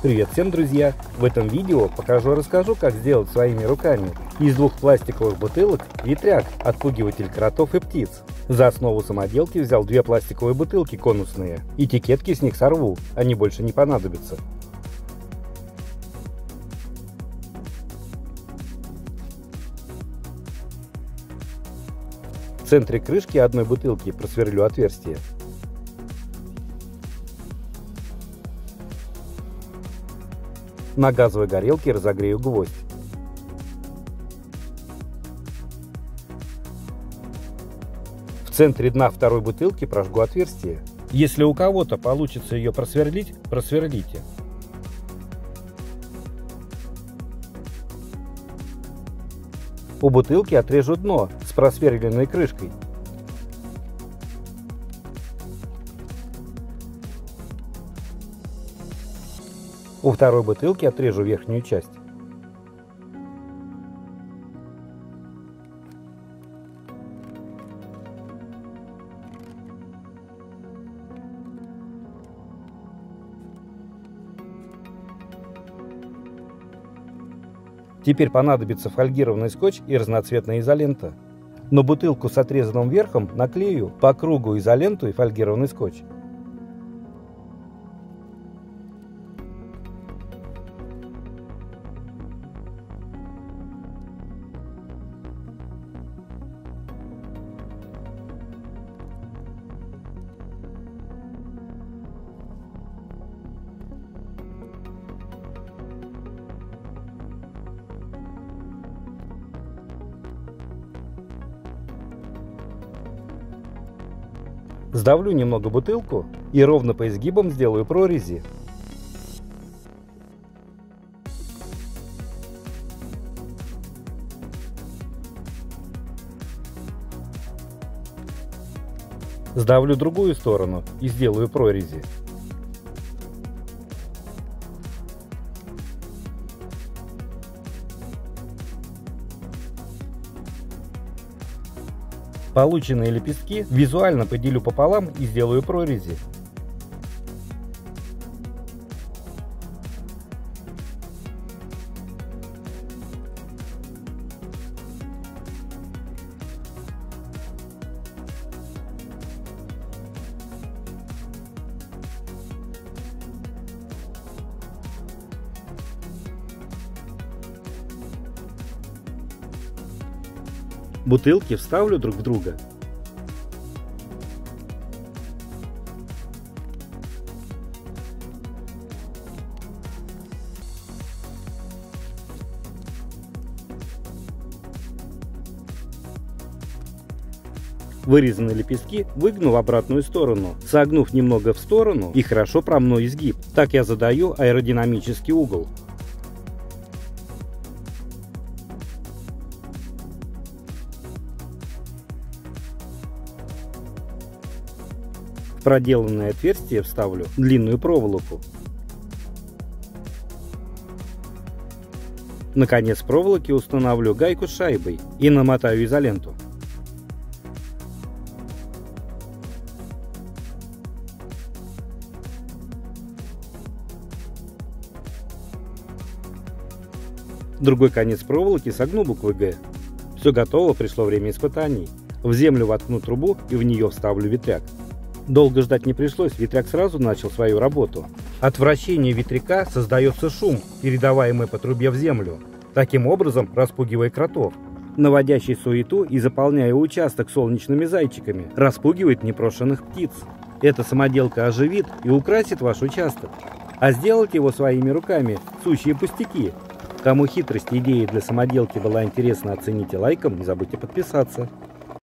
Привет всем, друзья! В этом видео расскажу, как сделать своими руками из двух пластиковых бутылок ветряк, отпугиватель кротов и птиц. За основу самоделки взял две пластиковые бутылки конусные. Этикетки с них сорву, они больше не понадобятся. В центре крышки одной бутылки просверлю отверстие. На газовой горелке разогрею гвоздь. В центре дна второй бутылки прожгу отверстие. Если у кого-то получится ее просверлить, просверлите. У бутылки отрежу дно с просверленной крышкой. У второй бутылки отрежу верхнюю часть. Теперь понадобится фольгированный скотч и разноцветная изолента. На бутылку с отрезанным верхом наклею по кругу изоленту и фольгированный скотч. Сдавлю немного бутылку и ровно по изгибам сделаю прорези. Сдавлю другую сторону и сделаю прорези. Полученные лепестки визуально поделю пополам и сделаю прорези. Бутылки вставлю друг в друга. Вырезанные лепестки выгну в обратную сторону, согнув немного в сторону и хорошо промну изгиб. Так я задаю аэродинамический угол. В проделанное отверстие вставлю длинную проволоку. На конец проволоки установлю гайку с шайбой и намотаю изоленту. Другой конец проволоки согну буквы «Г». Все готово, пришло время испытаний. В землю воткну трубу и в нее вставлю ветряк. Долго ждать не пришлось, ветряк сразу начал свою работу. От вращения ветряка создается шум, передаваемый по трубе в землю, таким образом распугивая кротов. Наводящий суету и заполняя участок солнечными зайчиками, распугивает непрошенных птиц. Эта самоделка оживит и украсит ваш участок. А сделать его своими руками – сущие пустяки. Кому хитрость идеи для самоделки была интересна, оцените лайком, не забудьте подписаться.